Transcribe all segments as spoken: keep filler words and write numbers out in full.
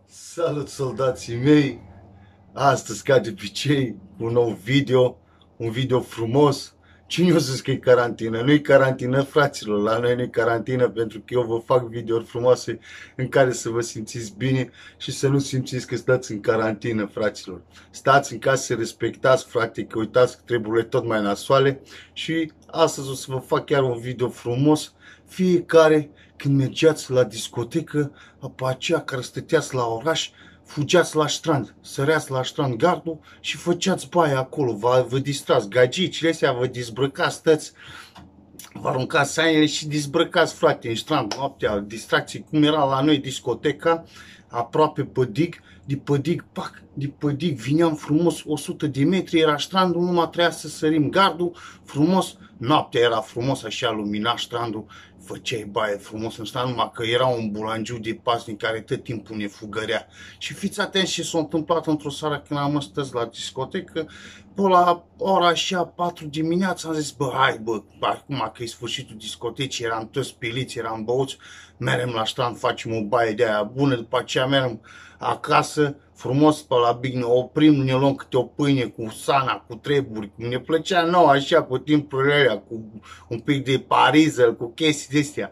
Salut, soldații mei! Astăzi, ca de obicei, un nou video, un video frumos. Cine o să zis că e carantină? Nu e carantină, fraților, la noi nu e carantină, pentru că eu vă fac videouri frumoase în care să vă simțiți bine și să nu simțiți că stați în carantină, fraților. Stați în casă, să respectați, frate, că uitați că treburile tot mai nasoale și astăzi o să vă fac chiar un video frumos. Fiecare, când mergeați la discotecă, pe aceea care stăteați la oraș, fugeați la strand, săreați la strand gardul și făceați baie acolo, vă, vă distrați, gagicile astea vă dezbrăcați, stăți, vă aruncați hainele și dezbrăcați, frate, în strand, noaptea, distracții, cum era la noi discoteca, aproape Pădig, de Pădig, pac, de Pădig, vineam frumos, o sută de metri, era strandul, numai trebuia să sărim gardul, frumos, noaptea era frumos, așa lumina strandul, făceai baie frumos în strand, numai că era un bulangiu de pasnic care tot timpul ne fugărea. Și fiți atenți ce s-a întâmplat într-o seară când am stăți la discotecă, pe la ora așa patru dimineața am zis, bă, hai bă, acum că e sfârșitul discotecii, eram toți piliți, eram băuți, merem la strand, facem o baie de aia bună, după aceea merem acasă, frumos pe la Big, ne oprim, ne luăm câte o pâine cu sana, cu treburi, cum ne plăcea nouă, așa, pe timpurile alea, cu un pic de parizel, cu chestii de astea.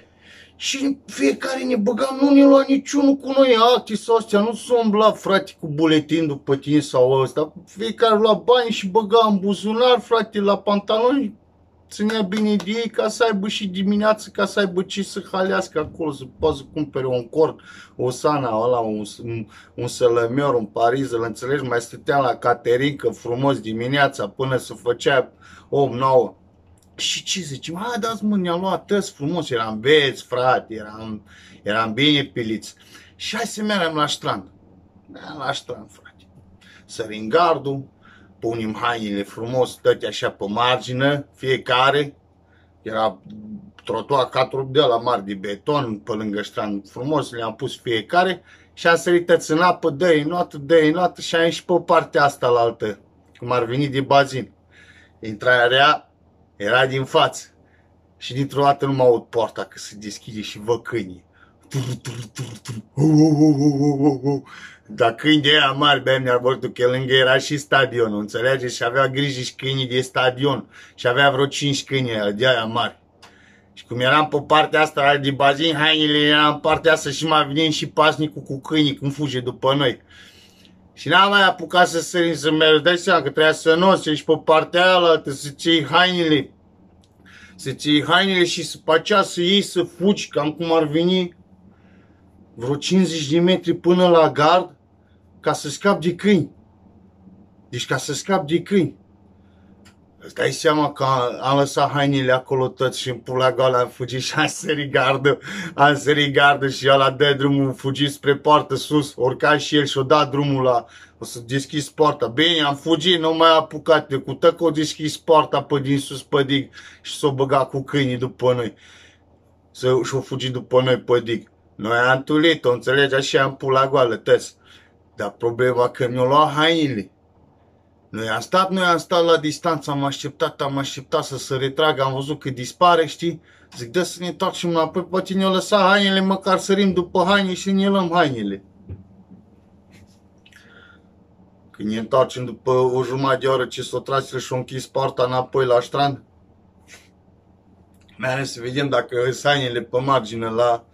Și fiecare ne băgam, nu ne lua niciunul cu noi, alții sau astea, nu s-o umbla, frate, cu buletin după tine sau ăsta. Fiecare lua bani și băga în buzunar, frate, la pantaloni, ținea bine de ei ca să aibă și dimineață, ca să aibă ce să halească acolo, să poată să cumpere un cord, o sana, ăla, un, un, un sălămior, un parizel, înțelegi? Mai stăteam la caterincă frumos dimineața până să făcea opt nouă. Și ce zicem? Hai, dați mă, ne-am luat tăți frumos, eram beți, frate, eram, eram bine piliți. Și hai să mergem la strand. Da, la strand, frate. Sărim gardul, punem hainele frumos, tăte așa pe margine, fiecare. Era trotuar catru de la mari de beton, pe lângă strand frumos, le-am pus fiecare. Și am sărit tăți în apă, dă-i notă, dă-i notă și am ieșit pe partea asta la altă, cum ar veni de bazin. Intrarea era din față și dintr-o dată nu mă aud poarta că se deschide și văd câinii. Dar câini de aia mari, bea mi-a vorbit că lângă era și stadionul, înțelegeți? Și avea grijă și câinii de stadion și avea vreo cinci câini de aia mari. Și cum eram pe partea asta de bazin, hainele eram în partea asta și m-a venit și pasnicul cu câinii când fuge după noi. Și n-am mai apucat să sărim să merg, dai seama că trebuia să noți și pe partea aia să-ți iei hainele. Să-ți iei hainele și să pacea să iei, să fugi, cam cum ar veni vreo cincizeci de metri până la gard, ca să scap de câini. Deci ca să scap de câini. Îți dai seama că am lăsat hainele acolo tot și în pula goală am fugit și am sărit gardul, am sărit gardul și ăla dă drumul, fugit spre poartă sus, urca și el și-o dat drumul la, o să deschis poarta. Bine, am fugit, nu mai apucat, de cu tăcă o deschis poarta pe din sus pe dig și s-o băga cu câinii după noi. Și-o fugit după noi pe dig. Noi am tulit-o, înțelegi, așa în pula goală, tăți. Dar problema că mi-o luat hainele. Noi am stat, noi am stat la distanță, am așteptat, am așteptat să se retragă, am văzut că dispare, știi? Zic, dă să ne întoarcem înapoi, poate ne-o lăsa hainele, măcar sărim după haine și ne luăm hainele. Când ne întoarcem după o jumătate de oră ce s-o trase și-o închis poarta înapoi la strand, mergem să vedem dacă sunt hainele pe margine la,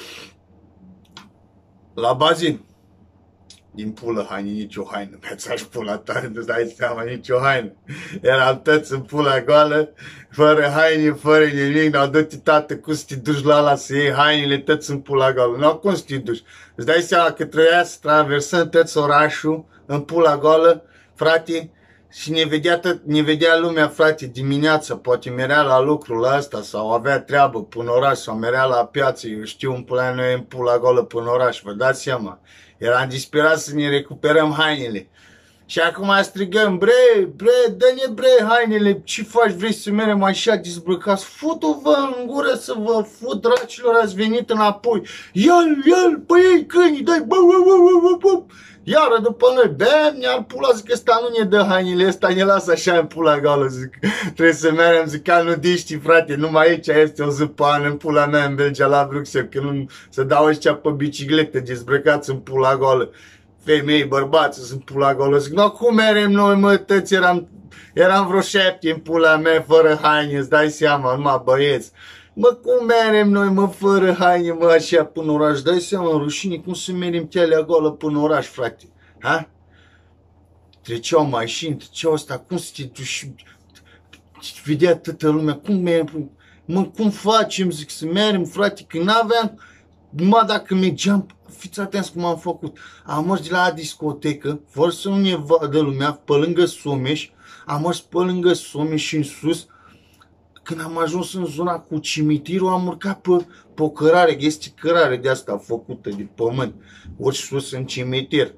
la bazin. Din pulă haine, nici o haină, mi-ați pula ta, îți dai seama, nici o haină. Eram toți în pula goală, fără haine, fără nimic, n-au dă-te tată, cum să te duci la ala să iei hainele, toți în pula goală. N-au cum să te duci. Îți dai seama că trebuia să traversăm toți orașul în pula goală, frate, și ne vedea, tot, ne vedea lumea, frate, dimineața, poate merea la lucrul ăsta sau avea treabă până oraș sau merea la piață, eu știu, în pula noi în pula goală până oraș, vă dați seama. Eram disperat să ne recuperăm hainele. Și acum strigăm, bre, bre, dă-ne bre hainele, ce faci, vrei să mergem așa dezbrăcați? Futu-vă în gură să vă fut, dracilor, ați venit înapoi. Ia-l, ia-l, băi, câinii, dai, bă, bă, bă, bă, bă. Iară după noi, bem, iar pula, zic, ăsta nu ne dă hainele, ăsta ne lasă așa în pula goală, zic, trebuie să mergem, zic, ca nudiștii, frate, numai aici este o zăpană în pula mea în Belgia, la Bruxelles, că nu să dau ăștia pe biciclete, dezbrăcați în pula goală, femei, bărbați, sunt pula goală, zic, no, cum merem noi, mă, tăți, eram, eram vreo șapte în pula mea, fără haine, îți dai seama, numai băieți. Mă, cum merem noi, mă, fără haine, mă, așa, până oraș? Dai seama, rușine, cum să merem telea goală până oraș, frate? Ha? Treceau mașini, treceau ăsta, cum să te duci? Vedea toată lumea, cum merem? Mă, cum facem, zic, să merem, frate, că n-aveam, numai dacă mergeam, fiți atenți cum am făcut. Am mers de la discotecă, fără să nu ne vadă lumea, pe lângă Someș, am mers pe lângă Someș și în sus. Când am ajuns în zona cu cimitirul, am urcat pe, pe o cărare, este cărare de asta făcută de pământ, ori sus în cimitir.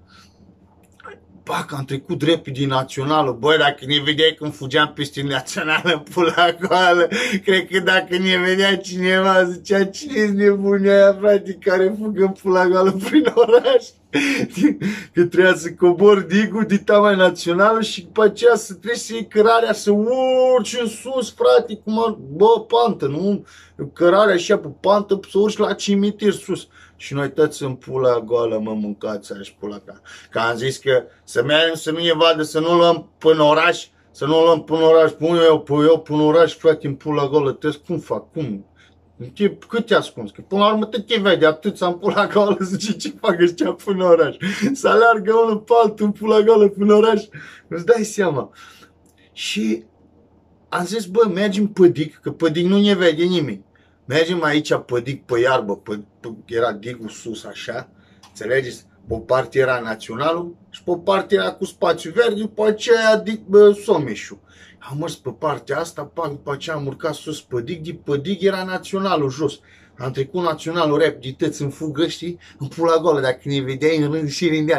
Pac, am trecut drept din Națională, băi, dacă ne vedeai când fugeam peste Națională în pula goală, cred că dacă ne vedea cineva, zicea, cine-s nebunii aia, frate, care fug în pula goală prin oraș? Că trebuia să cobor digul de tamai Națională și după aceea să treci să iei cărarea, să urci în sus, frate, cum ar, bă, pantă, nu? Cărarea așa pe pantă, să urci la cimitir sus. Și noi toți în pula goală, mă, mâncați aș pula ca. Că am zis că să mergem să nu ne vadă, să nu luăm până oraș, să nu luăm până oraș, pun eu, pun eu până oraș, frate, în pula goală, tăți, cum fac, cum? Cât te ascunzi? Că până la urmă tot te vede, atât să-mi pula goală, zice, ce fac ăștia până oraș? Să aleargă unul pe altul în pula goală până oraș, îți dai seama. Și am zis, bă, mergem pe dig, că pe dig nu ne vede nimeni. Mergem aici pe dig, pe iarbă, pe, pe, era digul sus așa, înțelegeți? Pe o parte era Naționalul și pe o parte era cu spațiu verde, după aceea dig, bă, Someșul. Am mers pe partea asta, pac, după aceea am urcat sus pe dig, de pe dig era Naționalul jos. Am trecut Naționalul rap, de tăți în fugă, știi, în pula goală, dacă ne vedeai în rând și rindeam.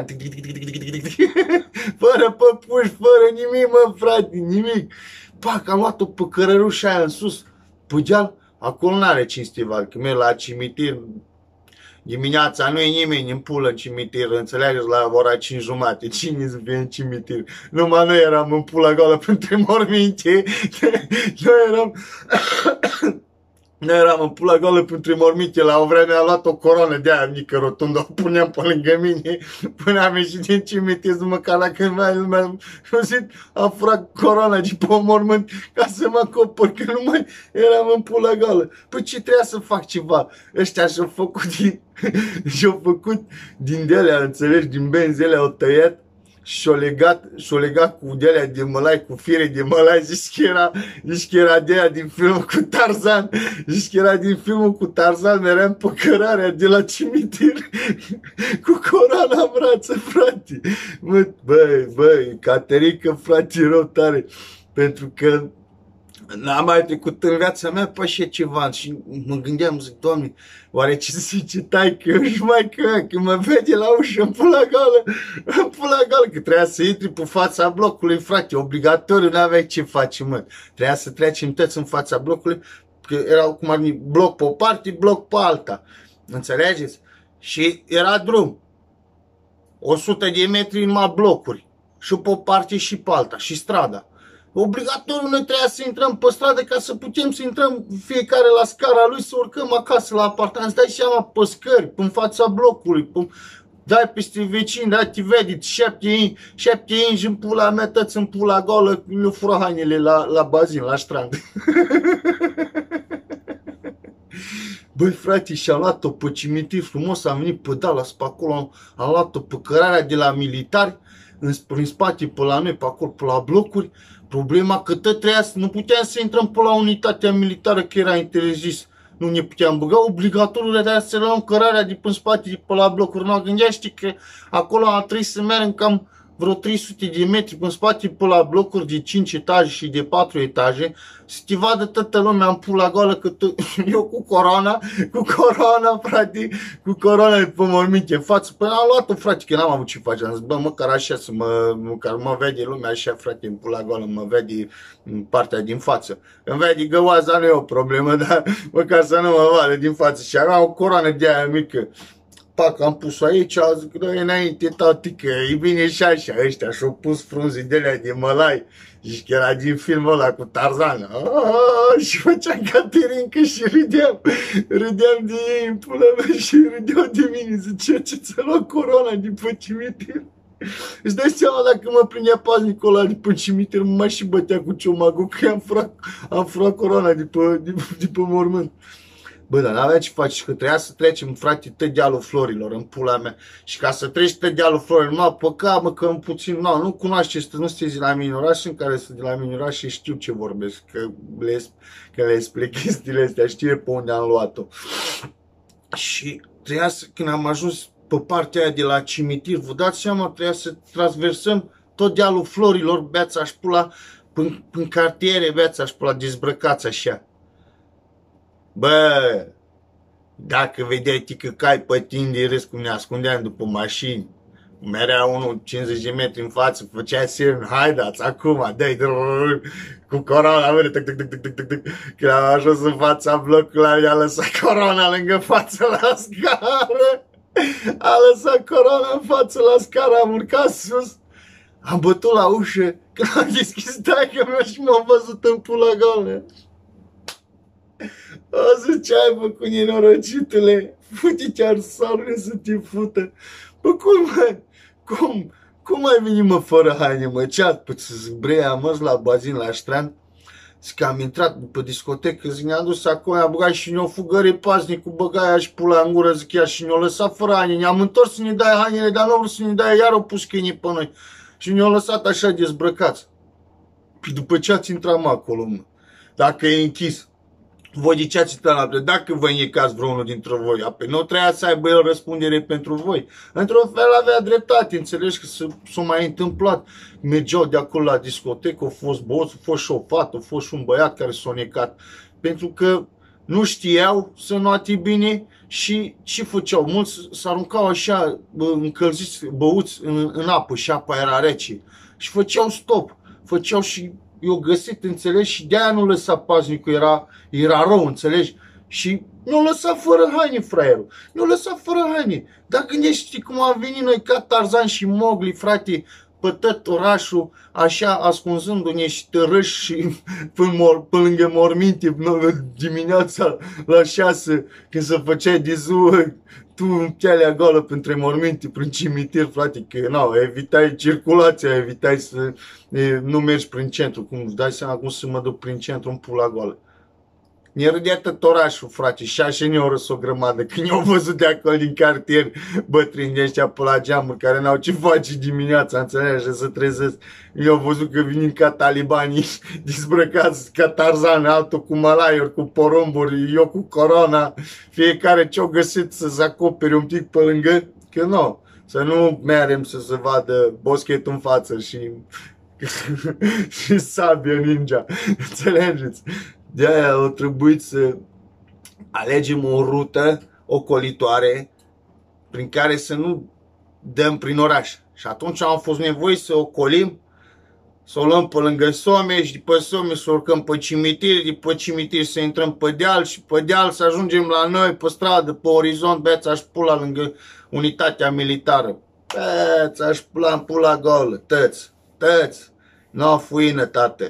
Fără păpuși, fără nimic, mă, frate, nimic. Pac, am luat-o pe cărărușa aia în sus, pe deal. Acolo n-are cinstival, că merg la cimitir, dimineața nu e nimeni în pulă în cimitir, înțelegeți, la ora cinci jumate, cine să fie în cimitir? Numai noi eram în pula goală printre morminte, noi eram... Noi eram în pula goală printre morminte, la o vreme am luat o coroană de aia mică rotundă, o puneam pe lângă mine, până am ieșit din cimitir, măcar la cândva lumea, am furat coroana de pe o mormânt ca să mă acopăr, că nu mai eram în pula goală. Păi ce trebuia să fac ceva? Ăștia și-au făcut din, și-au făcut din de-alea, înțelegi, din benzi alea, au tăiat, și-o legat, și-o legat cu de-alea de mălai, cu fire de mălai, zici că era, zici că era de-aia din filmul cu Tarzan, zici că era din filmul cu Tarzan, meream pe cărarea de la cimitir, cu coroana în brață, frate. Mă, băi, băi, Caterica, frate, rău tare, pentru că n-am mai trecut în viața mea pe așa ceva și mă gândeam, zic, Doamne, oare ce zice taică și maică mea, că mă vede la ușă în pula goală, în pula goală, că trebuia să intri pe fața blocului, frate, obligatoriu, n-aveai ce face, mă. Trebuia să trecem toți în fața blocului, că erau cum ar fi bloc pe o parte, bloc pe alta, înțelegeți? Și era drum, o sută de metri numai blocuri, și pe o parte și pe alta, și strada. Obligatoriu noi trebuia să intrăm pe stradă ca să putem să intrăm fiecare la scara lui, să urcăm acasă la apartament. Îți dai seama pe scări, în fața blocului, pe... dai peste vecini, dai te vede, șapte ingi, șapte ingi în pula mea, tăți în pula goală, le fură hainele la, la bazin, la strand. Băi, frate, și-am luat-o pe cimitir frumos, am venit pe Dallas pe acolo, am luat-o pe cărarea de la militari, în, prin spate, pe la noi, pe acolo, pe la blocuri. Problema că tot treia să nu puteam să intrăm pe la unitatea militară, că era interzis. Nu ne puteam băga, obligatoriu de să luăm cărarea de pe spate, de pe la blocuri. Nu gândește că acolo am trebuit să mergem cam vreo trei sute de metri pe spate, pe la blocuri de cinci etaje și de patru etaje, să te vadă toată lumea în pula goală, că tu, eu cu corona, cu corona, frate, cu corona pe morminte în față. Păi am luat-o, frate, că n-am avut ce face. Am zis, bă, măcar așa să mă, măcar mă vede lumea așa, frate, în pula goală, mă vede în partea din față. Îmi vede găoaza, nu e o problemă, dar măcar să nu mă vadă din față. Și aveam o coroană de aia mică. pac, am pus-o aici, a zis, că înainte, tati, că e bine și așa, ăștia și-au pus frunze de alea de mălai, și că era din filmul ăla cu Tarzan, aaaa, și făceam Caterinca și râdeam, râdeam de ei în pula mea și râdeau de mine, zicea ce ți-a luat corona din pe cimitir. Îți dai seama dacă mă prindea paznicul ăla de pe cimitir, mă mai și bătea cu ciomagul, că am furat, am furat corona de pe, de, de pe mormânt. Bă, dar n-avea ce faci, că trebuia să trecem, frate, tot dealul florilor, în pula mea. Și ca să treci tot dealul florilor, mă, păcat, mă, că în puțin, nu, nu cunoașteți, nu sunteți de la mine oraș, în care sunt de la mine oraș și știu ce vorbesc, că le, că le explic chestiile astea, știe pe unde am luat-o. Și trebuia să, când am ajuns pe partea aia de la cimitir, vă dați seama, trebuia să transversăm tot dealul florilor, beața-și pula, până în cartiere, beața-și pula, dezbrăcați așa. Bă, dacă vedeai tică cai pe tine de râs cum ne ascundeam după mașini, merea unul cincizeci de metri în față, făcea semn, hai dați acum, dai cu corona, mă, tăc, tăc, tăc, tăc, tăc, tăc, când am ajuns în fața blocului, a lăsat corona lângă față la scară, a lăsat corona în față la scară, am urcat sus, am bătut la ușă, când am deschis taică mea și m-am văzut în pula goală. O să ce ai făcut, nenorocitule? Fute chiar sarune să te fută. Bă, cum, mă? Cum? Cum ai venit, mă, fără haine, mă? Ce-ați pățit? Zic, bre, am mers la bazin, la ștran. Zic că am intrat după discotecă, zic, ne-am dus acolo, a băgat și ne-o fugăre paznicul, băga ea și pula în gură, zic ea, și ne-o lăsat fără haine. Ne-am întors să ne dai hainele, dar nu vreau să ne dai, iar o pus câinii pe noi. Și ne-o lăsat așa dezbrăcați. Păi după ce ați intrat, mă, acolo, mă? Dacă e închis. Voi de ce ați intrat la dacă vă înnecați vreunul dintre voi? Apoi nu trebuia să aibă el răspundere pentru voi. Într-un fel avea dreptate, înțelegi că s-a mai întâmplat. Mergeau de acolo la discotecă, au fost boți, a fost și o fată, a fost și un băiat care s-a necat. Pentru că nu știau să noate bine și ce făceau? Mulți s-aruncau așa încălziți, băuți în, în apă și apa era rece. Și făceau stop, făceau și eu găsit, înțelegi, și de-aia nu lăsa paznicul, era, era rău, înțelegi? Și nu lăsa fără haine, fraierul. Nu lăsa fără haine. Dar gândește cum am venit noi ca Tarzan și Mowgli, frate, pe tot orașul, așa, ascunzându-ne și tărăși și până, mor, până lângă morminte, dimineața la șase, când se făceai de ziua, tu în pielea goală printre morminte, prin cimitir, frate, că nu, evitai circulația, evitai să e, nu mergi prin centru, cum îți dai seama cum să mă duc prin centru în pula goală. Ne râdea tot orașul, frate, și așa ne-au râs o grămadă, când ne-au văzut de acolo din cartier bătrâni de ăștia pe la geamuri, care n-au ce face dimineața, înțelegi, să trezesc. Ne-au văzut că vin ca talibanii, dezbrăcați ca Tarzan, altul cu malaiuri, cu porumburi, eu cu corona, fiecare ce-au găsit să se acopere un pic pe lângă, că nu, să nu merem să se vadă boschetul în față și, și sabia ninja, înțelegeți? De-aia a trebuit să alegem o rută ocolitoare prin care să nu dăm prin oraș. Și atunci am fost nevoiți să ocolim, să o luăm pe lângă Someș, după Someș să urcăm pe cimitir, după cimitir să intrăm pe deal și pe deal să ajungem la noi, pe stradă, pe orizont, beața-și pula lângă unitatea militară. Beața-și pula în pula goală, tăți, tăți. No, fuină, tată.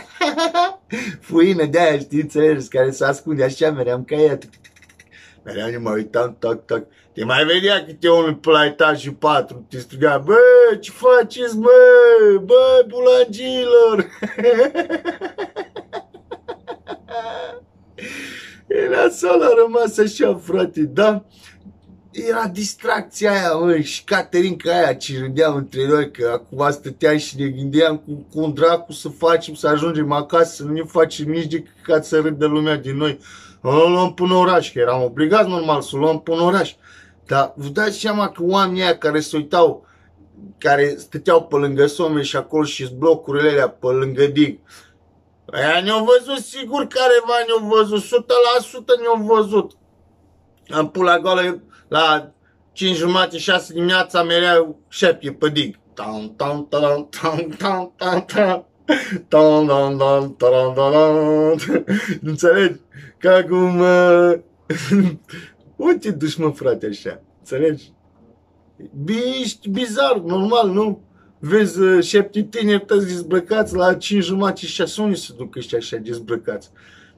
Fuină de-aia, știi, înțelegeți, care se ascunde așa, meream ca ea. Meream, ne mă uitam, toc, toc. Te mai vedea câte unul pe la etajul patru, te striga, bă, ce faceți, bă, bă, bulangilor. Era sol, a rămas așa, frate, da? Era distracția aia, mă, și Caterinca aia ce rândeam între noi, că acum stăteam și ne gândeam cu, cu un dracu să facem, să ajungem acasă, să nu ne facem nici de ca să râdă lumea din noi. O luăm până oraș, că eram obligați normal să o luăm până oraș. Dar vă dați seama că oamenii aia care se uitau, care stăteau pe lângă Someș și acolo și blocurile alea pe lângă dig, aia ne-au văzut sigur, careva ne-au văzut, o sută la sută ne-au văzut. Am pula goală, la cinci jumate, șase dimineața mereu șepie pe dig. Înțelegi? Ca cum... Unde te duci, mă, frate, așa? Înțelegi? Ești bizar, normal, nu? Vezi uh, șapte tineri tăți dezbrăcați la cinci jumate și șase, unde se duc ăștia așa dezbrăcați?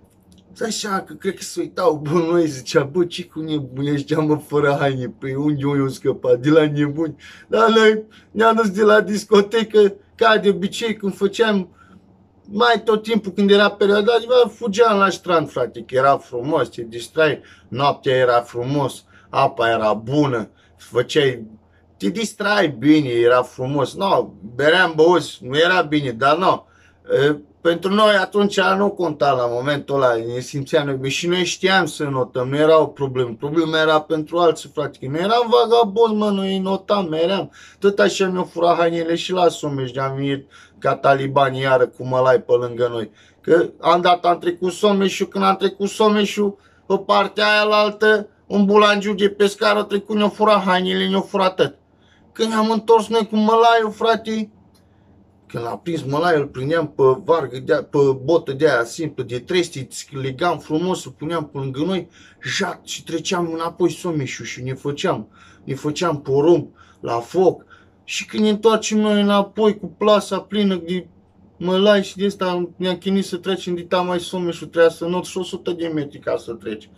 Așa că cred că se uitau, bă, noi zicea, bă, ce cu nebuni ăștia, mă, fără haine, păi unde eu scăpat, de la nebuni? Dar noi ne-am dus de la discotecă, ca de obicei, când făceam, mai tot timpul când era perioada, fugeam la strand, frate, că era frumos, te distrai, noaptea era frumos, apa era bună, făceai, te distrai bine, era frumos. Nu, beream băuți, nu era bine, dar nu. Pentru noi atunci nu conta la momentul ăla, ne simțeam noi și noi știam să notăm, nu era o problemă. Problema era pentru alții, frate, că noi eram vagabonzi, mă, noi notam, meream. Tot așa ne-au furat hainele și la Someș, de-am venit ca talibanii iară cu mălai pe lângă noi. Că am dat, am trecut Someșul, când am trecut Someșul, pe partea aia la altă, un bulangiu de pescar a trecut, ne-au furat hainele, ne-au furat tot. Când ne-am întors noi cu mălaiul, frate, când l-a prins mălaiul, îl prindeam pe vargă, de pe botă de aia simplă, de trestii, legam frumos, îl puneam pe lângă noi, jac, și treceam înapoi Someșul și ne făceam, ne făceam porumb la foc. Și când ne întoarcem noi înapoi cu plasa plină de mălai și de asta ne-am chinuit să trecem de mai Someșul, trebuia să not și o sută de metri ca să treci.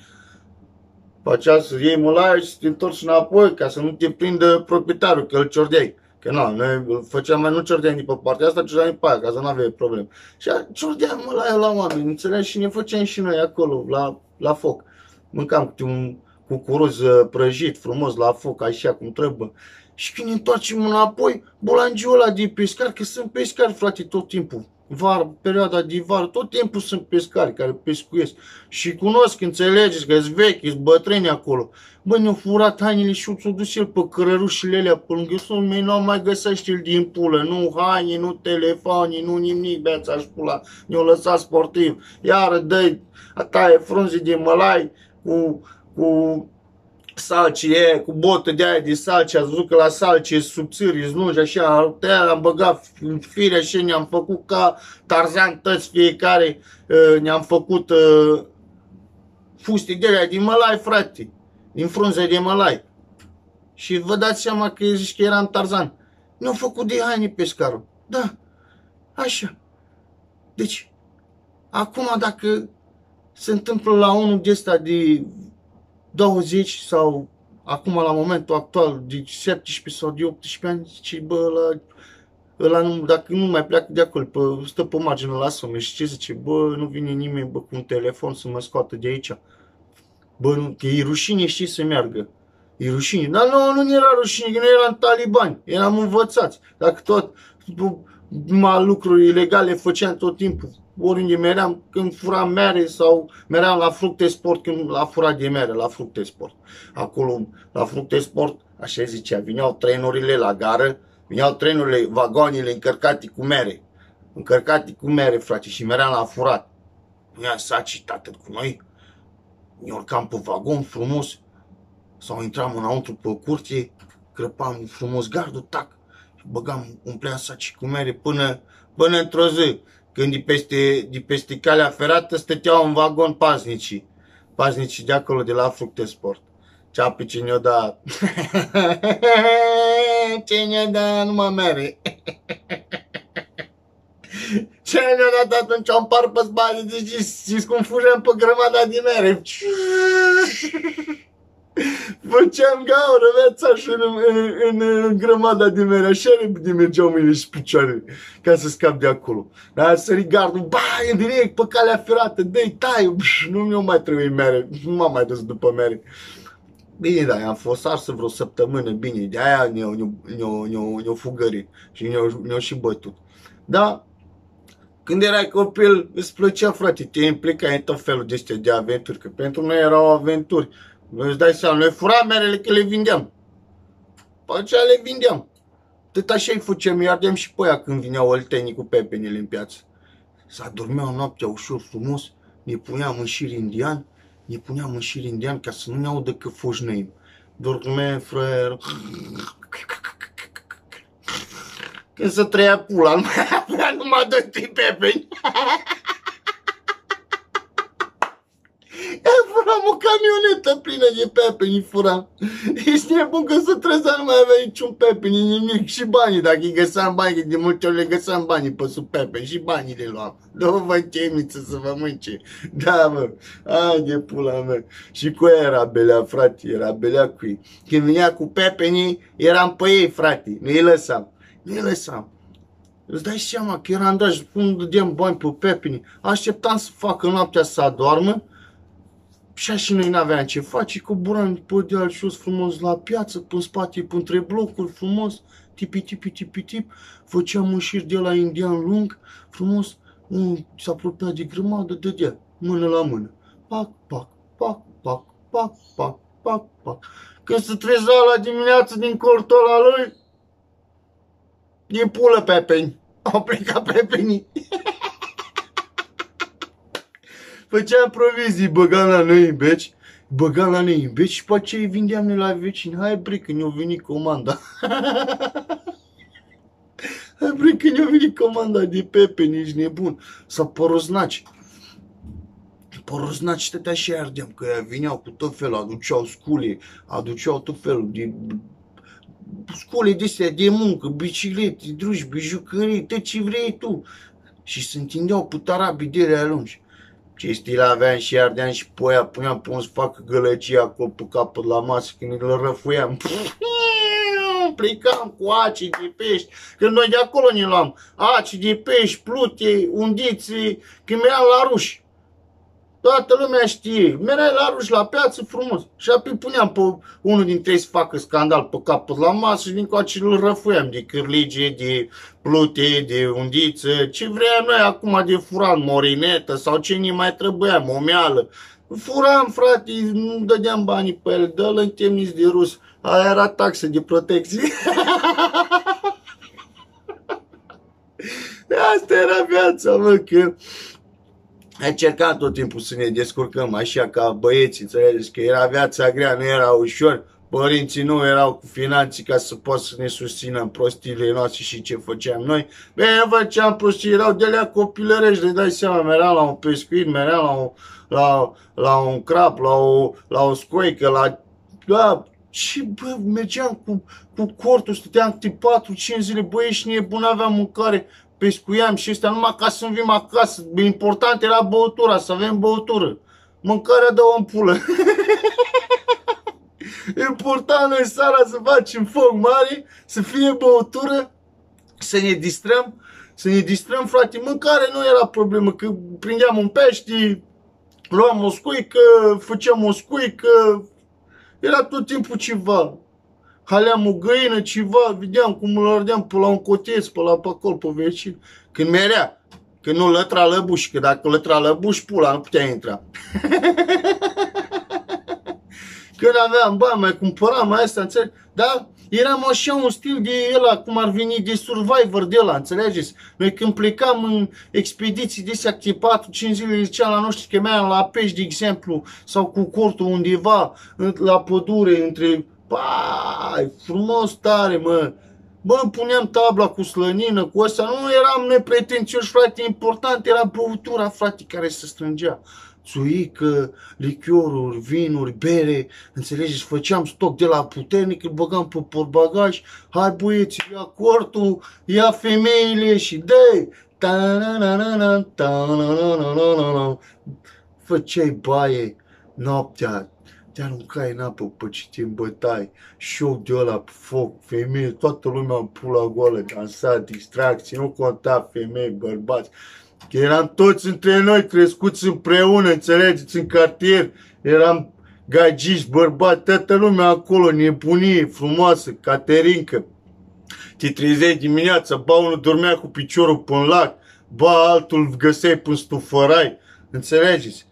Făcea să iei mălaiul și să te întorci înapoi ca să nu te prindă proprietarul, că îl ciordeai. Că nu, noi făceam mai nu ciordeam de pe partea asta, ciordeam pe aia, ca să nu aveai probleme. Și ciordeam mălaiul la oameni, înțelegi? Și ne făceam și noi acolo, la, la foc. Mâncam câte un cucuruz prăjit, frumos, la foc, așa cum trebuie. Și când ne întoarcem înapoi, bulangiul ăla de pescar, că sunt pescari, frate, tot timpul. Vară, perioada de vară, tot timpul sunt pescari care pescuiesc. Și cunosc, înțelegeți, că sunt vechi, sunt bătrâni acolo. Bă, ne-au furat hainele și s-au dus el pe cărărușile alea pe lângă sul, mei nu mai găsește el din pulă. Nu haine, nu telefoane, nu nimic, beața-și pula. Ne-au lăsat sportiv. Iară, dă-i, taie frunze de mălai cu... cu salcie, cu botă de aia de salcie, ați văzut că la salcie subțiri, lungi, așa, am băgat în fire așa, ne-am făcut ca Tarzan tăți fiecare, ne-am făcut uh, fuste de aia din mălai, frate, din frunze de mălai. Și vă dați seama că zici că eram Tarzan. Ne-au făcut de haine pescarul. Da, așa. Deci, acum dacă se întâmplă la unul de ăsta de douăzeci sau acum la momentul actual de șaptesprezece sau de optsprezece ani, zice, bă, ăla, ăla nu, dacă nu mai pleacă de acolo, pe, stă pe marginea la Someș, și ce zice, bă, nu vine nimeni, bă, cu un telefon să mă scoată de aici. Bă, nu, că e rușine, știi, să meargă. E rușine. Dar nu, nu era rușine, că noi eram talibani, eram învățați. Dacă tot numai lucruri ilegale făceam tot timpul, oriunde meream, când furam mere sau meream la Fructe Sport, când la furat de mere, la Fructe Sport. Acolo, la Fructe Sport, așa zicea, vineau trenurile la gară, vineau trenurile, vagoanele încărcate cu mere. Încărcate cu mere, frate, și meream la furat. Punea saci, tată, cu noi, ne urcam pe vagon frumos, sau intram înăuntru pe curte, crăpam frumos gardul, tac, băgam, umpleam saci cu mere până, până într-o zi, când de peste, de peste calea ferată stăteau în vagon paznicii, paznicii de acolo, de la Fructe Sport. Ceapă ce ne-o da, ce ne-o da, numai mere. Ce ne-o dat atunci, am par pe spate, deci știți cum fugeam pe grămada de mere. Făceam gaură, viața așa în, în, în grămada de mere, așa repede mergeau mâine și picioarele ca să scap de acolo. Dar a sărit gardul, ba, e direct pe calea ferată, dă-i, tai, nu mi-o mai trebuie mere, nu m-am mai dus după mere. Bine, da, am fost arsă vreo săptămână, bine, de aia ne-au ne-o, ne-o, ne-o fugărit și ne-au ne și bătut. Da, când erai copil, îți plăcea, frate, te implicai în tot felul de astea de aventuri, că pentru noi erau aventuri. Îți dai seama, noi furam merele că le vindeam. Pe aceea le vindeam. Tot așa îi făceam, îi ardeam și pe aia când vineau oltenii cu pepenile în piață. Să adormeau noaptea ușor, frumos, ne puneam în șir indian, ne puneam în șir indian ca să nu ne audă că foșnăim. Dorme, frăier. Când se trăia pula, nu mai avea numai doi-trei pepeni. Am o camionetă plină de pepeni, furam. Ești nebun că să trezea, nu mai avea niciun pepeni, nimic. Și banii, dacă îi găseam banii, de multe ori le găseam banii pe sub pepeni și banii le luam. Dă-vă în chemiță să vă mânce. Da, mă, ai de pula mea. Și cu ea era belea, frate, era belea cu ei. Când venea cu pepenii, eram pe ei, frate, nu îi lăsam. Nu îi lăsam. Îți dai seama că eram dat și cum dădeam bani pe pepeni. Așteptam să facă noaptea să adormă. Și așa și noi n-aveam ce face, coboram pe deal jos frumos la piață, până spate, până între blocuri, frumos, tipi, tipi, tipi, tip, făceam un șir de la indian lung, frumos, se apropia de grămadă, dădea, mână la mână, pac, pac, pac, pac, pac, pac, pac, pac. Când se trezea la dimineață din coltul ăla lui, din pulă pepeni, au plecat pepenii. Făceam provizii, băgam la noi în beci, băgam la noi în beci și pe aceea îi vindeam noi la vecini. Hai bre, când i-a venit comanda. Hai bre, când i-a venit comanda de pepeni, ești nebun. Sau poroznaci. Poroznaci stătea și ardeam, că ea vineau cu tot felul, aduceau scule, aduceau tot felul de scule de astea de muncă, biciclete, drușbi, jucării, tot ce vrei tu. Și se întindeau cu tarabii de ele lungi. Ce stil aveam și ardeam și pe aia puneam pe un să facă gălăcie acolo pe capăt la masă când îl răfuiam. Plecam cu aci de pești, când noi de acolo ne luam aci de pești, plute, undițe, când meream la ruși. Toată lumea știe, mereai la ruși la piață frumos. Și apoi puneam pe unul dintre ei să facă scandal pe capăt la masă și din coace îl răfuiam de cârlige, de plute, de undiță, ce vreau noi acum de furat, morinetă sau ce ni mai trebuia, momeală. Furam, frate, nu dădeam banii pe ele, dă-l întemniți de rus. Aia era taxă de protecție. Asta era viața, mă, că încercam tot timpul să ne descurcăm așa ca băieții, înțelegeți, că era viața grea, nu era ușor. Părinții nu erau cu finanții ca să poată să ne susțină în prostiile noastre și ce făceam noi. Bine, făceam prostii, erau de alea copilărești, le dai seama, meream la un pescuit, meream la un, la, la un crap, la o, la o scoică, la... Da, și bă, mergeam cu, cu cortul, stăteam câte patru cinci zile, bă, ești nebun, aveam mâncare, pescuiam și ăstea, numai ca să vim acasă. Important era băutura, să avem băutură. Mâncarea dă o pulă. Important e seara să facem foc mare, să fie băutură, să ne distrăm, să ne distrăm, frate. Mâncare nu era problemă, că prindeam un pește, luam o scuică, făceam o scuică, era tot timpul ceva. Haleam o găină, ceva, vedeam cum îl ardeam pe la un coteț, pe la pe acolo, pe vecin. Când merea, când nu lătra lăbuși, că dacă lătra lăbuși, pula, nu putea intra. Când aveam bani, mai cumpăram, mai asta, înțelegi? Da? Eram așa un stil de ăla, cum ar veni, de survivor de ăla, înțelegeți? Noi când plecam în expediții de astea, patru cinci zile, ziceam la noștri că mergeam la pești, de exemplu, sau cu cortul undeva, la pădure, între... Bai, frumos tare, mă! Bă, îmi puneam tabla cu slănină, cu asta, nu eram nepretențioși, frate, important era băutura, frate, care se strângea. Țuică, lichioruri, vinuri, bere, înțelegeți, făceam stoc de la puternic, îl băgam pe portbagaj, hai băieți, ia cortul, ia femeile și dă-i! Făceai baie noaptea, te aruncai în apă pe ce te îmbătai, show de ăla pe foc, femeie, toată lumea în pula goală, dansa, distracții, nu conta femei, bărbați. Că eram toți între noi, crescuți împreună, înțelegeți, în cartier, eram gagiși, bărbați, toată lumea acolo, nebunie, frumoasă, Caterinca. Te trezeai dimineața, ba unul dormea cu piciorul pe-n lac, ba altul găseai până stufărai, înțelegeți?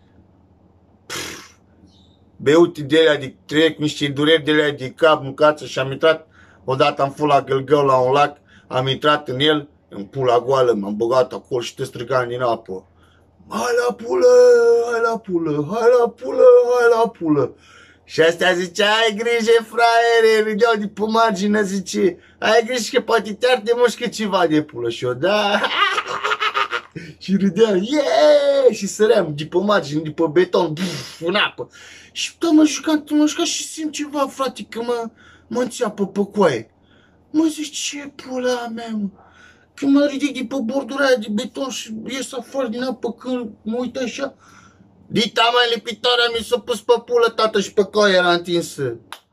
Beute de alea de trec, niște dureri de alea de cap, mâncață și am intrat, odată am fost la Gălgău la un lac, am intrat în el, în pula goală, m-am băgat acolo și te strigam din apă. Hai la pulă, hai la pulă, hai la pulă, hai la pulă. Și astea zicea, ai grijă, fraiere, râdeau de pe margine, zice, ai grijă că poate te arde mușcă ceva de pulă. Și eu, da, Și râdeam, yeah! Și săream după margine, după beton, buf, în apă. Și da, mă jucam, mă jucam și simt ceva, frate, că mă, mă înțeapă pe coaie. Mă zic, ce pula mea, mă? Când mă ridic de pe bordura aia de beton și ies afară din apă, când mă uit așa, dita mai lipitoarea mi s-a pus pe pulă, tată, și pe coaie era întinsă.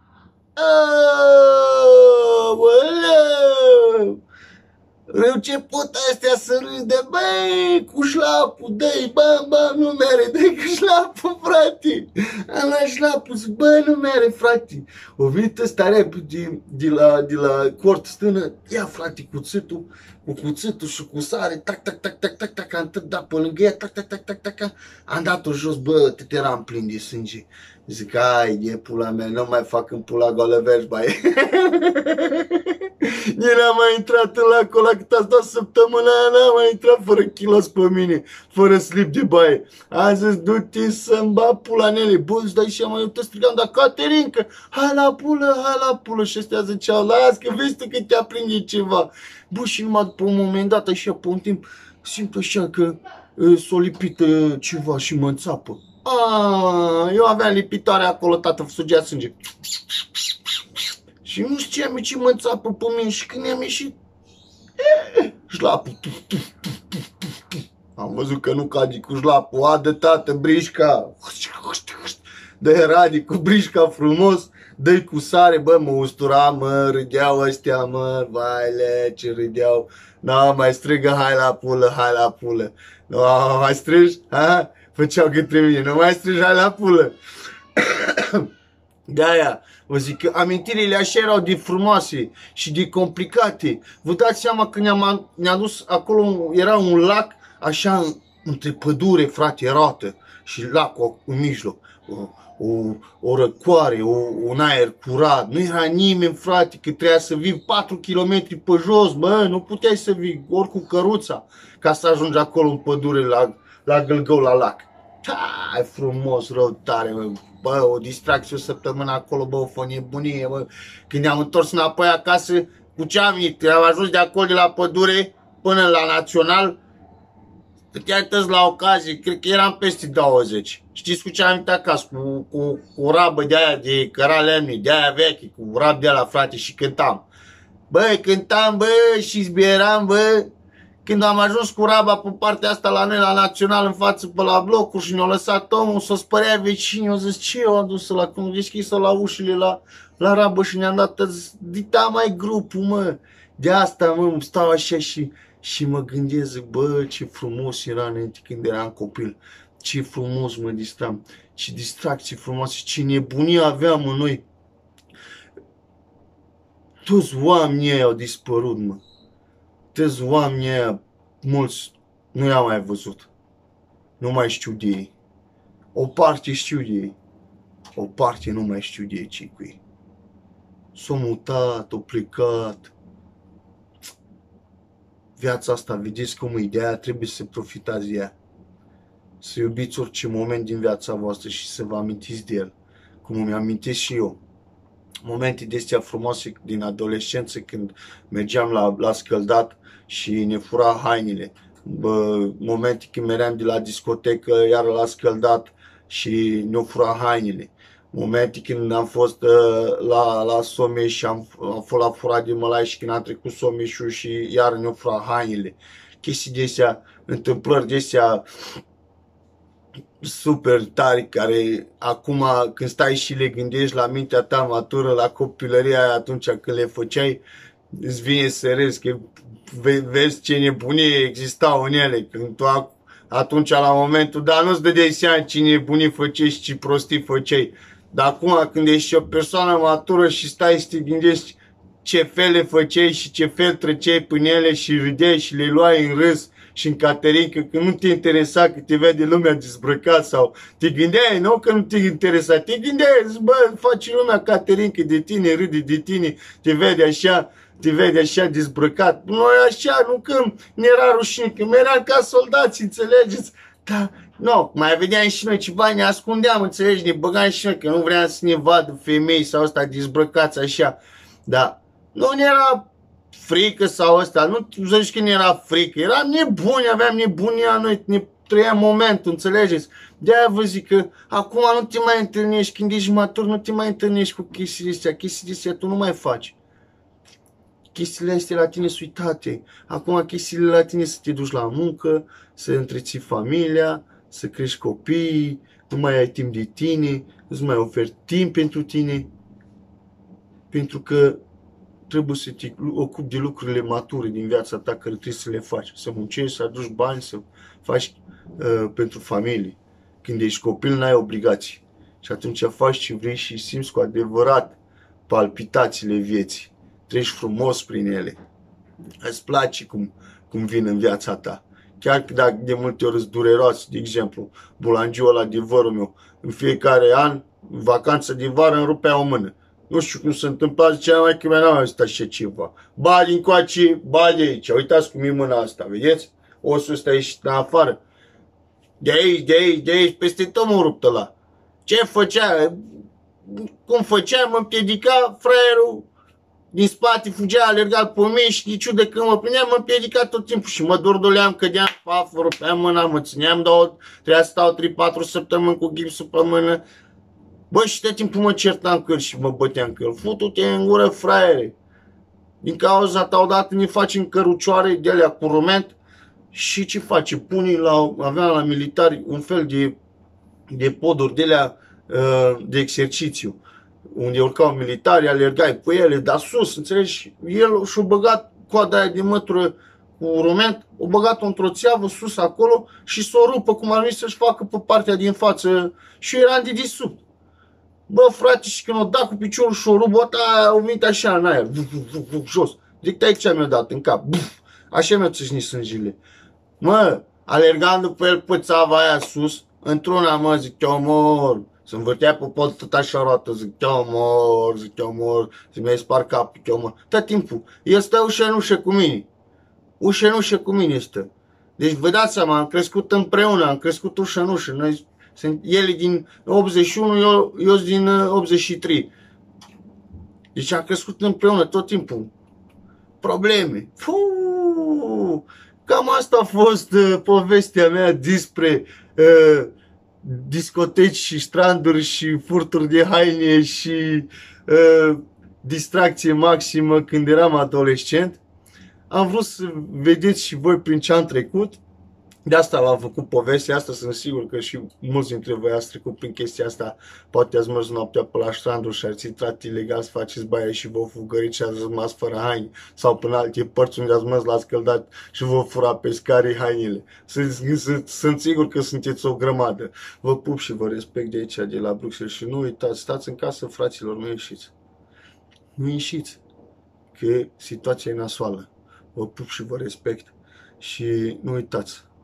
Aoleu! Început astea să râdă, băi, cu șlapul, dă-i, bam, bam, nu mere, dă-i cu șlapul, frate. Am luat șlapul, zic, bă, nu mere, frate. O venit ăsta repede de la, de la cort stână, ia, frate, cuțitul, cu cuțitul și cu sare, tac, tac, tac, tac, tac, tac, am dat pe lângă ea, tac, tac, tac, tac, tac, am dat-o jos, bă, te eram plin de sânge. Zic, ai, e pula mea, nu mai fac în pula goală verzi, bai. N-am mai intrat în lacul ăla cât ați dat săptămâna aia, n-am mai intrat fără kilos pe mine, fără slip de baie. Am zis, du-te să-mi bat pula nele. Bă, îți dai seama, eu te strigam, dar Caterinca, hai la pulă, hai la pulă. Și ăstea ziceau, las că vezi tu că te aprinde ceva. Bă, și numai după un moment dat, așa, pe un timp, simt așa că s-o lipit ceva și mă înțapă. Ah, eu aveam lipitoare acolo, tată, sugea sânge. Și nu știam ce mă înțapă pe mine și când i-am ieșit, șlapul. Am văzut că nu cade cu șlapul, adă tată, brișca. Dă-i Radi cu brișca frumos, dă-i cu sare, bă, mă ustura, mă, râdeau ăstea, mă, vaile, ce râdeau. No, mai strigă, hai la pulă, hai la pulă. No, mai strigi, ha? Făceau către mine, nu mai strigi, hai la pulă. De-aia, vă zic că amintirile așa erau de frumoase și de complicate. Vă dați seama că ne-am ne dus acolo, era un lac, așa, între pădure, frate, roată, și lacul în mijloc. O, o, o răcoare, o, un aer curat, nu era nimeni, frate, că trebuia să vii patru kilometri pe jos, bă, nu puteai să vii ori cu căruța ca să ajungi acolo în pădure, la, la Gâlgău, la lac. Tai, frumos, rău tare, bă. Bă, o distracție o săptămână acolo, bă, o fă nebunie, bă. Când ne-am întors înapoi acasă, cu ce am venit? Am ajuns de acolo, de la pădure, până la Național. Stăteai tăți la ocazie, cred că eram peste douăzeci. Știți cu ce am venit acasă? Cu, cu, cu o rabă de aia de căra lemnii, de aia veche, cu rab de ala, frate, și cântam. Bă, cântam, bă, și zbieram, bă. Când am ajuns cu raba pe partea asta la noi, la Național, în față, pe la blocuri și ne-a lăsat omul, s-o spărea vecinii, au zis, ce eu adus la cum deschis-o la ușile la, la rabă și ne-am dat, dita mai grupul, mă. De asta, mă, stau așa și, și mă gândesc, zic, bă, ce frumos era înainte când eram copil, ce frumos mă distram, ce distracții frumoase, ce nebunie aveam în noi. Toți oamenii ăia au dispărut, mă. Toți oamenii ăia, mulți, nu i-am mai văzut. Nu mai știu de ei. O parte știu de ei. O parte nu mai știu de ei ce cu ei. S-au mutat, au plecat. Viața asta, vedeți cum e, de aia trebuie să profitați de ea. Să iubiți orice moment din viața voastră și să vă amintiți de el. Cum îmi amintesc și eu. Momente de astea frumoase din adolescență, când mergeam la, la scăldat și ne fura hainele. Bă, momente când meream de la discotecă, iar la scăldat și ne fura hainele. Momente când am fost uh, la, la Someș și am, am fost la furat de mălai și când am trecut Someșul și iar ne fura hainele. Chestii de astea, întâmplări de astea super tari, care acum când stai și le gândești la mintea ta matură, la copilăria aia, atunci când le făceai, îți vine să râzi, că vezi ce nebunie existau în ele, când tu atunci la momentul, dar nu-ți dădeai seama ce nebunii făceai și ce prostii făceai. Dar acum când ești o persoană matură și stai și te gândești ce fel le făceai și ce fel treceai prin ele și râdeai și le luai în râs și în Caterinca, că nu te interesa că te vede lumea dezbrăcat sau te gândeai, nu că nu te interesa, te gândeai, bă, face lumea Caterinca de tine, râde de tine, te vede așa, te vede așa dezbrăcat. Noi așa, nu că ne era rușine, că eram ca soldați, înțelegeți? Dar, nu, mai vedeam și noi ceva, ne ascundeam, înțelegi, ne băgam și noi, că nu vreau să ne vadă femei sau ăsta dezbrăcați așa. Dar nu ne era frică sau ăsta. Nu zici că nu era frică, era nebunie, aveam nebunia, noi ne trăiam momentul, înțelegeți? De-aia vă zic că acum nu te mai întâlnești, când ești matur, nu te mai întâlnești cu chestiile astea, chestiile astea tu nu mai faci. Chestiile astea la tine sunt uitate. Acum chestiile la tine să te duci la muncă, să întreții familia, să crești copiii, nu mai ai timp de tine, nu-ți mai oferi timp pentru tine, pentru că trebuie să te ocupi de lucrurile mature din viața ta, care trebuie să le faci, să muncești, să aduci bani, să faci uh, pentru familie. Când ești copil, n-ai obligații. Și atunci faci ce vrei și simți cu adevărat palpitațiile vieții. Treci frumos prin ele. Îți place cum, cum vin în viața ta. Chiar dacă de multe ori îți dureroase, de exemplu, bulangiul ăla de vărul meu, în fiecare an, în vacanță de vară, îmi rupea o mână. Nu știu cum se întâmpla, zicea mai că n-am auzit așa ceva. Ba din coace, ba de aici. Uitați cum e mâna asta, vedeți? Osul ăsta a ieșit în afară. De aici, de aici, de aici, peste tot m-a rupt ăla. Ce făcea? Cum făcea? Mă împiedica fraierul din spate, fugea, alerga pe mine și de ciudă când mă prindea, mă împiedica tot timpul și mă dordoleam, cădeam, paf, rupeam mâna, mă țineam, două, trebuia să stau trei patru săptămâni cu gipsul pe mână. Bă, și tot timpul mă certam că și mă băteam că futu-te în gură, fraiere. Din cauza ta odată ne facem cărucioare de alea cu rument și ce face? Punii la, aveam la militari un fel de, de poduri de alea de exercițiu, unde urcau militari, alergai pe ele, dar sus, înțelegi? El și-a băgat coada aia de mătură cu rument, o băgat într-o țeavă sus acolo și s-o rupă cum ar veni să-și facă pe partea din față și eu eram de desubt. Bă, frate, și când o dat cu piciorul și o rupă, a venit așa în aer, jos. Zic, aici mi-a dat în cap, așa mi-a țâșnit sângile. Mă, alergam după el pe țeava aia sus, într-una, mă, zic, te omor. Se învârtea pe pod tot așa roată, zic, te omor, zic, te omor, zic, mi-ai spart capul, te omor. Tot timpul, el stă ușă în ușă cu mine. Ușă în ușă cu mine stă. Deci vă dați seama, am crescut împreună, am crescut ușă în ușă. Noi, sunt, el e din optzeci și unu, eu, eu sunt din optzeci și trei. Deci am crescut împreună tot timpul. Probleme. Fuuu! Cam asta a fost uh, povestea mea despre uh, discoteci și stranduri și furturi de haine și uh, distracție maximă când eram adolescent. Am vrut să vedeți și voi prin ce am trecut. De asta v-am făcut povestea asta, sunt sigur că și mulți dintre voi ați trecut prin chestia asta. Poate ați mers noaptea pe la stranduri și ați intrat ilegal să faceți baie și vă fugărit și ați rămas fără haine. Sau până alte părți unde ați mers la scăldat și vă fura pescarii hainele. Sunt, sunt, sunt sigur că sunteți o grămadă. Vă pup și vă respect de aici, de la Bruxelles. Și nu uitați, stați în casă, fraților, nu ieșiți. Nu ieșiți, că situația e nasoală. Vă pup și vă respect. Și nu uitați.